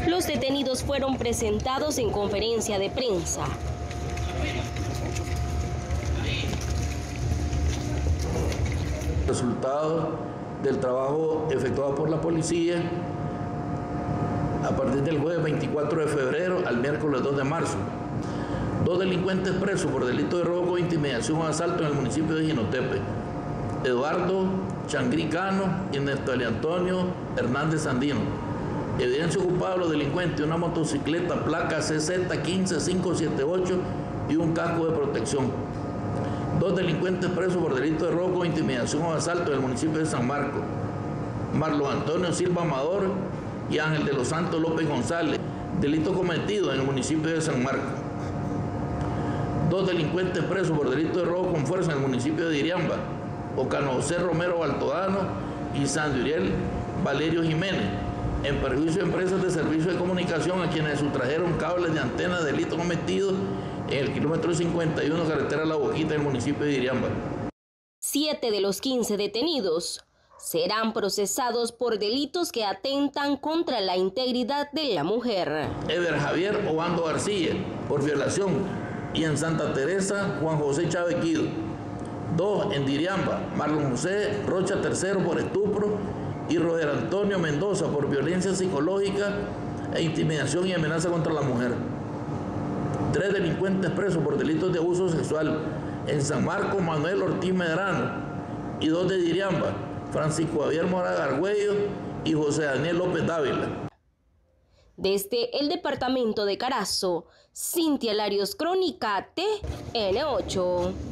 Los detenidos fueron presentados en conferencia de prensa. Resultado del trabajo efectuado por la policía a partir del jueves 24 de febrero al miércoles 2 de marzo. 2 delincuentes presos por delito de robo, intimidación o asalto en el municipio de Jinotepe. Eduardo Changricano y Néstor Antonio Hernández Sandino. Evidencia ocupada de los delincuentes: una motocicleta placa CZ15578 y un casco de protección. 2 delincuentes presos por delito de robo, intimidación o asalto en el municipio de San Marcos. Marlon Antonio Silva Amador y Ángel de los Santos López González, delito cometido en el municipio de San Marcos. 2 delincuentes presos por delito de robo con fuerza en el municipio de Diriamba: Ocano José Romero Baltodano y Sanduriel Valerio Jiménez, en perjuicio de empresas de servicio de comunicación a quienes sustrajeron cables de antena, delito cometido en el kilómetro 51 carretera La Boquita del municipio de Diriamba. 7 de los 15 detenidos serán procesados por delitos que atentan contra la integridad de la mujer. Ever Javier Obando García, por violación, y en Santa Teresa, Juan José Chávez Guido. 2 en Diriamba, Marlon José Rocha III por estupro y Roger Antonio Mendoza por violencia psicológica e intimidación y amenaza contra la mujer. 3 delincuentes presos por delitos de abuso sexual en San Marcos, Manuel Ortiz Medrano, y 2 de Diriamba, Francisco Javier Mora Gargüello y José Daniel López Dávila. Desde el departamento de Carazo, Cintia Larios, Crónica TN8.